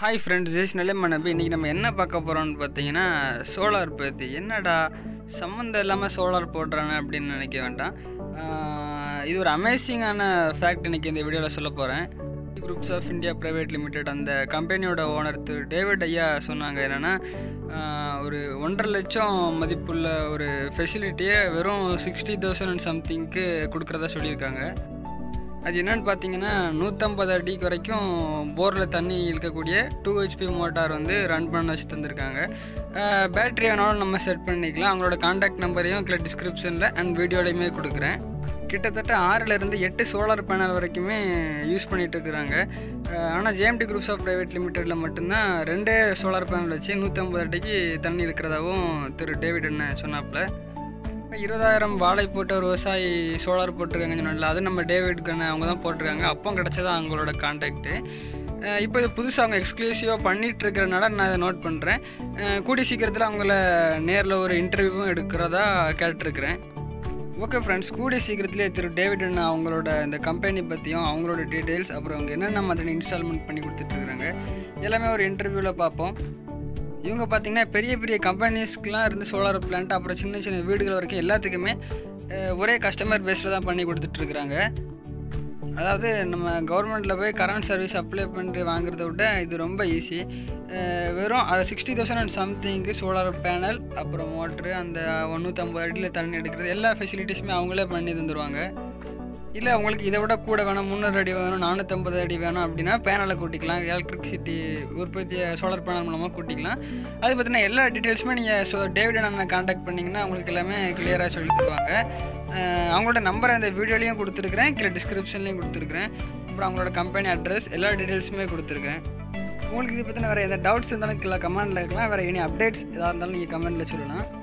Hi friends, this நிலைமனபி. இன்றைக்கி நம்ம என்ன பார்க்க போகிறோம்னு பார்த்தீங்கன்னா, சோலார் பற்றி. என்னடா சம்மந்தம் இல்லாமல் சோலார் போடுறானே அப்படின்னு நினைக்க வேண்டாம். இது ஒரு அமேசிங்கான ஃபேக்ட் இன்றைக்கி இந்த வீடியோவில் சொல்ல போகிறேன். Groups of India private limited அந்த கம்பெனியோட ஓனர் திரு டேவிட் ஐயா சொன்னாங்க. என்னென்னா, ஒரு 1.5 லட்சம் மதிப்புள்ள ஒரு ஃபெசிலிட்டியை வெறும் 60,000 அண்ட் சம்திங்க்கு கொடுக்குறதா சொல்லியிருக்காங்க. அது என்னென்னு பார்த்தீங்கன்னா, 150 அடிக்கு வரைக்கும் போரில் தண்ணி இழுக்கக்கூடிய 2 HP மோட்டார் வந்து ரன் பண்ண வச்சு தந்திருக்காங்க. பேட்ரி வேணாலும் நம்ம செட் பண்ணிக்கலாம். அவங்களோட கான்டாக்ட் நம்பரையும் கீழே டிஸ்கிரிப்ஷனில் அண்ட் வீடியோலையுமே கொடுக்குறேன். கிட்டத்தட்ட 6லேருந்து 8 சோலார் பேனல் வரைக்குமே யூஸ் பண்ணிகிட்டு இருக்கிறாங்க. ஆனால் ஜேஎம்டி குரூப்ஸ் ஆஃப் ப்ரைவேட் லிமிடெடில் மட்டும்தான் 2 சோலார் பேனல் வச்சு 150 அடிக்கு தண்ணி இழுக்கிறதாகவும் திரு டேவிட் அண்ணன் சொன்னாப்புல. 20,000 வாழை போட்ட ஒரு விவசாயி சோலார் போட்டிருக்காங்கன்னு சொன்னால, அது நம்ம டேவிட்கான அவங்க தான் போட்டிருக்காங்க. அப்போ கிடச்சதான் அவங்களோட கான்டாக்டு. இப்போ இது புதுசாக அவங்க எக்ஸ்க்ளூசிவாக பண்ணிகிட்டு இருக்கிறனால நான் இதை நோட் பண்ணுறேன். கூடிய சீக்கிரத்தில் அவங்கள நேரில் ஒரு இன்டர்வியூவும் எடுக்கிறதா கேட்டிருக்கிறேன். ஓகே ஃப்ரெண்ட்ஸ், கூடிய சீக்கிரத்திலே திரு டேவிட் அண்ணா அவங்களோட இந்த கம்பெனி பற்றியும் அவங்களோட டீட்டெயில்ஸ், அப்புறம் அவங்க என்னென்ன மாதிரி இன்ஸ்டால்மெண்ட் பண்ணி கொடுத்துட்ருக்குறாங்க எல்லாமே ஒரு இன்டர்வியூவில் பார்ப்போம். இவங்க பார்த்திங்கன்னா பெரிய பெரிய கம்பெனிஸ்க்கெலாம் இருந்து சோலார் பிளான்ட், அப்புறம் சின்ன சின்ன வீடுகள் வரைக்கும் எல்லாத்துக்குமே ஒரே கஸ்டமர் பேஸில் தான் பண்ணி கொடுத்துட்ருக்குறாங்க. அதாவது நம்ம கவர்மெண்ட்டில் போய் கரண்ட் சர்வீஸ் அப்ளை பண்ணி வாங்குறத விட இது ரொம்ப ஈஸி. வெறும் 60,000 அண்ட் சம்திங்கு சோலார் பேனல், அப்புறம் மோட்ரு, அந்த 150 அடியில் தண்ணி எடுக்கிறது எல்லா ஃபெசிலிட்டிஸுமே அவங்களே பண்ணி தந்துடுவாங்க. இல்லை உங்களுக்கு இதை விட கூட வேணும், 300 அடி வேணும், 450 அடி வேணும் அப்படின்னா பேனலை கூட்டிக்கலாம். எலக்ட்ரிசிட்டி உற்பத்தியை சோலார் பேனல் மூலமாக கூட்டிக்கலாம். அது பார்த்தீங்கன்னா எல்லா டீட்டெயில்ஸுமே நீங்கள் டேவிட் அண்ணனை கான்டாக்ட் பண்ணிங்கன்னா உங்களுக்கு எல்லாமே கிளியராக சொல்லி தருவாங்க. அவங்களோட நம்பரை இந்த வீடியோலையும் கொடுத்துருக்குறேன், கீழே டிஸ்கிரிப்ஷன்லையும் கொடுத்துருக்குறேன். அப்புறம் அவங்களோட கம்பெனி அட்ரஸ் எல்லா டீட்டெயில்ஸுமே கொடுத்துருக்கேன். உங்களுக்கு இதை பற்றின வேறு எதாவது டவுட்ஸ் இருந்தாலும் கீழே கமெண்ட்டில் இருக்கலாம். வேறு எனி அப்டேட்ஸ் எதாக இருந்தாலும் நீங்கள் கமெண்ட்டில் சொல்லலாம்.